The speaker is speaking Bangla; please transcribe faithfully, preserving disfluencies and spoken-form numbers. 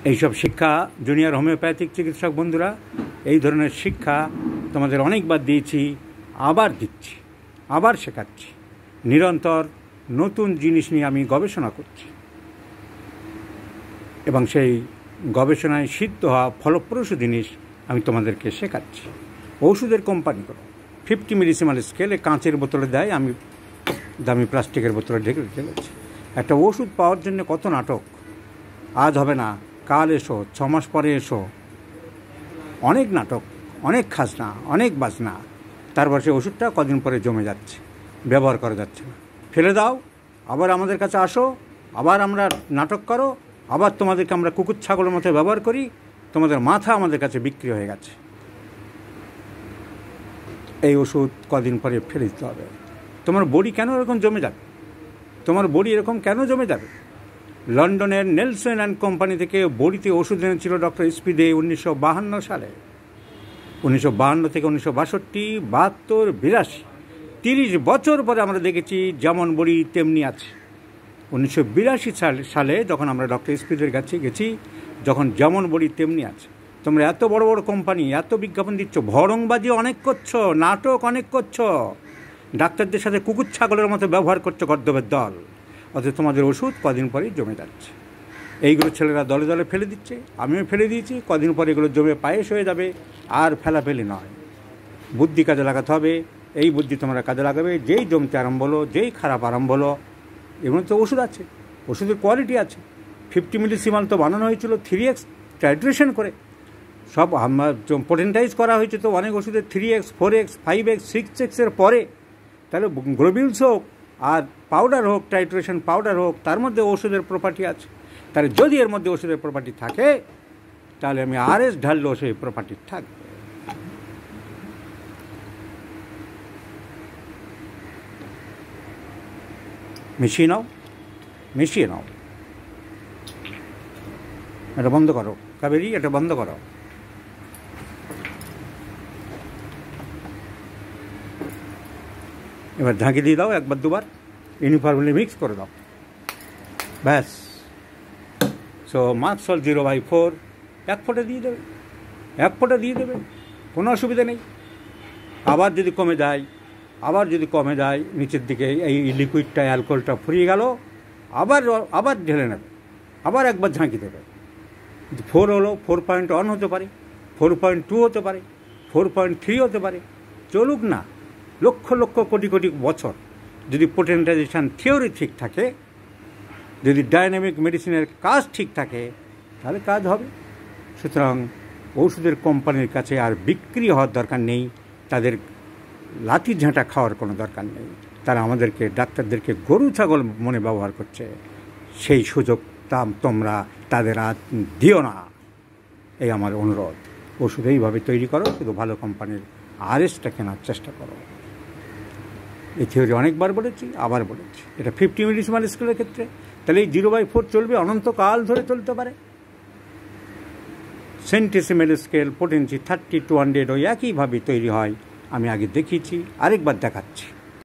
এইসব শিক্ষা জুনিয়র হোমিওপ্যাথিক চিকিৎসক বন্ধুরা, এই ধরনের শিক্ষা তোমাদের অনেকবার দিয়েছি, আবার দিচ্ছি, আবার শেখাচ্ছি। নিরন্তর নতুন জিনিস নিয়ে আমি গবেষণা করছি এবং সেই গবেষণায় সিদ্ধ হওয়া ফলপ্রসূ জিনিস আমি তোমাদেরকে শেখাচ্ছি। ওষুধের কোম্পানি করো, ফিফটি মিলিসিমাল স্কেলে কাঁচের বোতলে দেয়, আমি দামি প্লাস্টিকের বোতলে ঢেকে ঢেলেছি। একটা ওষুধ পাওয়ার জন্য কত নাটক, আজ হবে না কাল এসো, ছ মাস পরে এসো, অনেক নাটক, অনেক খাজনা, অনেক বাজনা। তারপর সেই ওষুধটা কদিন পরে জমে যাচ্ছে, ব্যবহার করা যাচ্ছে না, ফেলে দাও, আবার আমাদের কাছে আসো, আবার আমরা নাটক করো, আবার তোমাদেরকে আমরা কুকুর ছাগলের মতো ব্যবহার করি, তোমাদের মাথা আমাদের কাছে বিক্রি হয়ে গেছে। এই ওষুধ কদিন পরে ফেলে দিতে হবে। তোমার বডি কেন এরকম জমে যাবে? তোমার বডি এরকম কেন জমে যাবে? লন্ডনের নেলসন অ্যান্ড কোম্পানি থেকে বডিতে ওষুধ এনেছিল ডক্টর স্পিডে উনিশশো বাহান্ন সালে। উনিশশো বাহান্ন থেকে উনিশশো বাষট্টি, বাহাত্তর, বিরাশি, তিরিশ বছর পরে আমরা দেখেছি যেমন বডি তেমনি আছে। উনিশশো বিরাশি সালে যখন আমরা ডক্টর স্পিডের কাছে গেছি, যখন যেমন বডি তেমনি আছে। তোমরা এত বড় বড় কোম্পানি এত বিজ্ঞাপন দিচ্ছ, ভরংবাজি অনেক করছো, নাটক অনেক করছো, ডাক্তারদের সাথে কুকুর ছাগলের মতো ব্যবহার করছো গর্দবের দল, অথচ তোমাদের ওষুধ কদিন পরেই জমে যাচ্ছে। এইগুলো ছেলেরা দলে দলে ফেলে দিচ্ছে, আমিও ফেলে দিয়েছি। কদিন পরে এগুলো জমে পায়েস হয়ে যাবে, আর ফেলাফেলি নয়, বুদ্ধি কাজে লাগাতে হবে। এই বুদ্ধি তোমরা কাজে লাগাবে। যেই জমতে আরম্ভ হলো, যেই খারাপ আরম্ভ হলো, এর মধ্যে তো ওষুধ আছে, ওষুধের কোয়ালিটি আছে। ফিফটি মিলিসিমাল তো বানানো হয়েছিল থ্রি এক্স টাইট্রেশন করে, সব পোটেন্টাইজ করা হয়েছে তো অনেক ওষুধের three X four X five X six এক্সের পরে। তাহলে গ্লোবিলস হোক আর পাউডার হোক, টাইট্রেশন পাউডার হোক, তার মধ্যে ওষুধের প্রপার্টি আছে। তাহলে যদি এর মধ্যে ওষুধের প্রপার্টি থাকে, তাহলে আমি আর এস ঢাললেও সেই প্রপার্টি থাকবে। মিশিয়ে নাও, মিশিয়ে নাও। এটা বন্ধ করো কাবেরী, এটা বন্ধ করো। এবার ঢাকি দিয়ে দাও একবার দুবার, ইউনিফর্মলি মিক্স করে দাও, ব্যাস। So mark salt zero by four এক ফোঁটা দিয়ে দেবে, এক ফোঁটা দিয়ে দেবে, কোনো অসুবিধা নেই। আবার যদি কমে যায়, আবার যদি কমে যায় নিচের দিকে, এই লিকুইডটা অ্যালকোহলটা ফুরিয়ে গেল, আবার আবার ঢেলে নেবে, আবার একবার ঝাঁকি দেবে। ফোর হলো, ফোর পয়েন্ট ওয়ান হতে পারে, ফোর পয়েন্ট টু হতে পারে, ফোর পয়েন্ট থ্রি হতে পারে, চলুক না। লক্ষ লক্ষ কোটি কোটি বছর যদি পোটেন্টাইজেশন থিওরি ঠিক থাকে, যদি ডাইনামিক মেডিসিনের কাজ ঠিক থাকে, তাহলে কাজ হবে। সুতরাং ওষুধের কোম্পানির কাছে আর বিক্রি হওয়ার দরকার নেই, তাদের লাঠি ঝাঁটা খাওয়ার কোনো দরকার নেই। তারা আমাদেরকে, ডাক্তারদেরকে গরু ছাগল মনে ব্যবহার করছে। সেই সুযোগ তোমরা তাদের আর দিও না, এই আমার অনুরোধ। ওষুধ এইভাবে তৈরি করো, শুধু ভালো কোম্পানির আর এসটা কেনার চেষ্টা করো। এই থিওরি অনেকবার বলেছি, আবার বলেছি। এটা ফিফটি মিলিসিমাল স্কেলের ক্ষেত্রে, তাহলে এই জিরো বাই ফোর চলবে, অনন্তকাল ধরে চলতে পারে। Centesimal scale, potency thirty two hundred, ওই একইভাবে তৈরি হয়। আমি আগে দেখিয়েছি, আরেকবার দেখাচ্ছি।